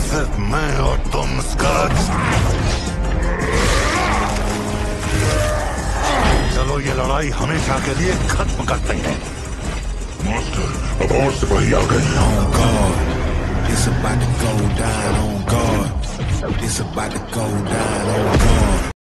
सिर्फ मैं और तुम स्कॉट। चलो ये लड़ाई हमेशा के लिए खत्म करते हैं। मास्टर, अब और सिपाही आ गए।